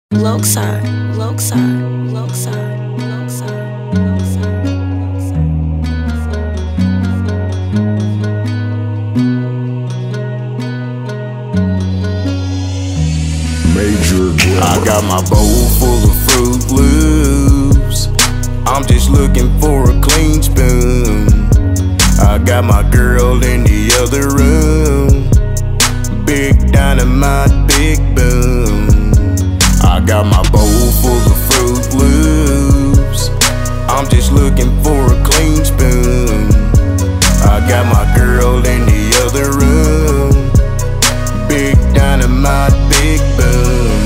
Lokside, Lokside, Lokside, Lokside, Lokside, Major Glimmer. I got my bowl full of Fruit Loops. I'm just looking for a clean spoon. I got my girl in the other room. Big dynamite, big boom. I got my bowl full of Fruit Loops. I'm just looking for a clean spoon. I got my girl in the other room. Big dynamite, big boom.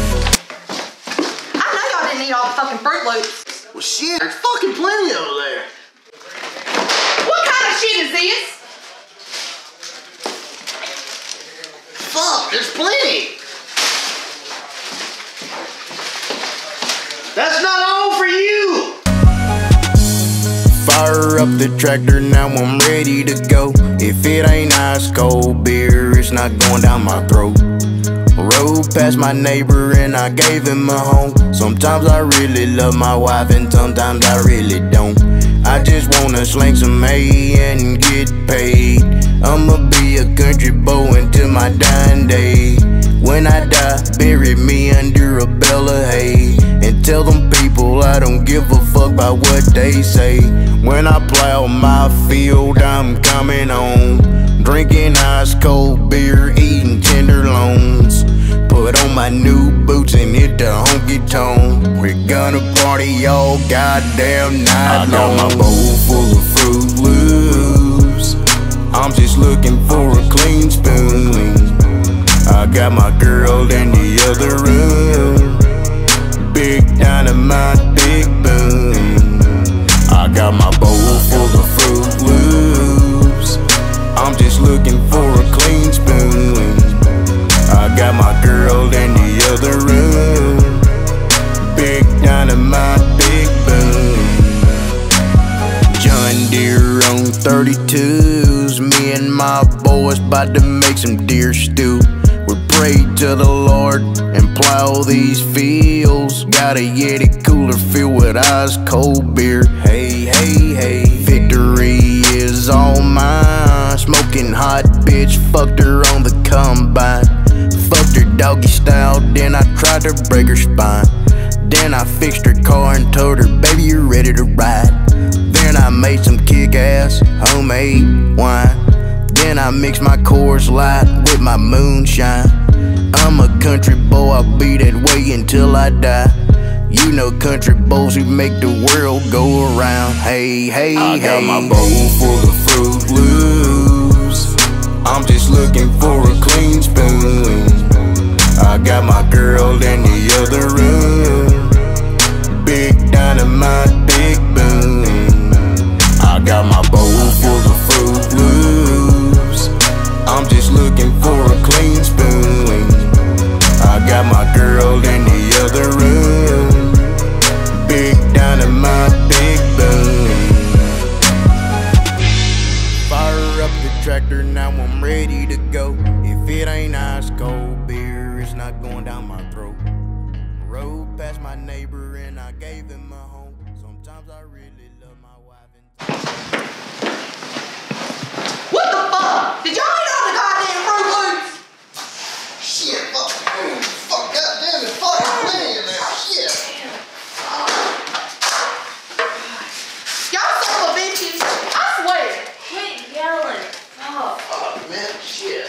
I know y'all didn't eat all the fucking Fruit Loops. Well, shit, there's fucking plenty over there. What kind of shit is this? Fuck, there's plenty. That's not all for you. Fire up the tractor, now I'm ready to go. If it ain't ice cold beer, it's not going down my throat. Rode past my neighbor and I gave him a home. Sometimes I really love my wife and sometimes I really don't. I just wanna sling some hay and get paid. I'ma be a country boy until my dying day. When I die, bury me under a bale of hay. And tell them people I don't give a fuck about what they say. When I plow my field, I'm coming home. Drinking ice cold beer, eating tenderloins. Put on my new boots and hit the honky tonk. We're gonna party all goddamn night long. I got my bowl full of Fruit Loops. I'm just looking for a clean spoon. I got my girl in the other room. Big dynamite, big boom. I got my bowl full of Fruit Loops. I'm just looking for a clean spoon. I got my girl in the other room. Big dynamite, big boom. John Deere on 32s. Me and my boys bout to make some deer stew. We pray to the Lord and plow these fields. Got a Yeti cooler filled with ice cold beer. Hey, hey, hey, victory is all mine. Smoking hot bitch, fucked her on the combine. Fucked her doggy style, then I tried to break her spine. Then I fixed her car and told her, baby, you're ready to ride. Then I made some kick-ass homemade wine. Then I mixed my Coors Light with my moonshine. I'm a country boy, I'll be that way until I die. You know country boys who make the world go around. Hey, hey, I got my bowl full of Fruit Loops. I'm just looking for a clean spoon. I got my girl in the other room. Big dynamite, big boom. I got my bowl full of Fruit Loops. I'm just looking for a clean spoon. I got my girl in the other room. Big dynamite, big boom. Fire up the tractor, now I'm ready to go. If it ain't ice cold beer, it's not going down my throat. Rode past my neighbor and I gave him a home. Sometimes I really love my wife and What the fuck? Did y'all eat all the goddamn Fruit Loops? Shit, fuck, goddamn, there's fucking plenty in there. Shit. Y'all son of a bitches. I swear. Quit yelling. Oh. Fuck, man, shit.